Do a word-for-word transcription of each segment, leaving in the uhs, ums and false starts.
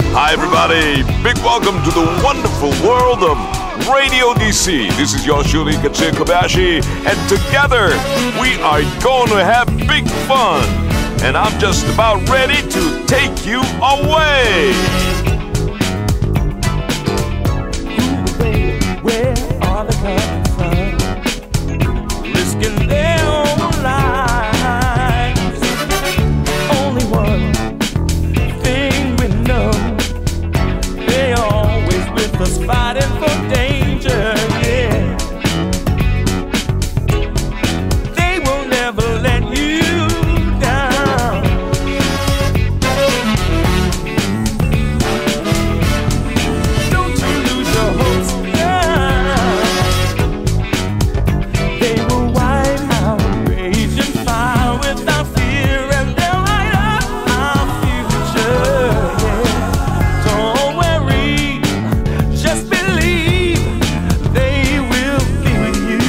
Hi everybody, big welcome to the wonderful world of Radio D C. This is Yoshuri Katsuya Kobayashi, and together we are going to have big fun. And I'm just about ready to take you away. Where are they coming from? Risking their own lives. Only one thing we know, they always with us fighting for danger, yeah. They will never let you down. Don't you lose your hopes now. They will wipe out rage and fire without fear, and they'll light up our future, yeah. Don't worry, just believe they will be with you.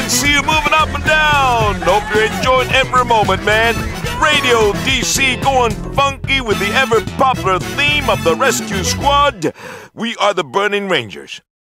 see you moving up and down. Hope you're enjoying every moment, man. Radio D C going funky with the ever popular theme of the Rescue Squad. We are the Burning Rangers.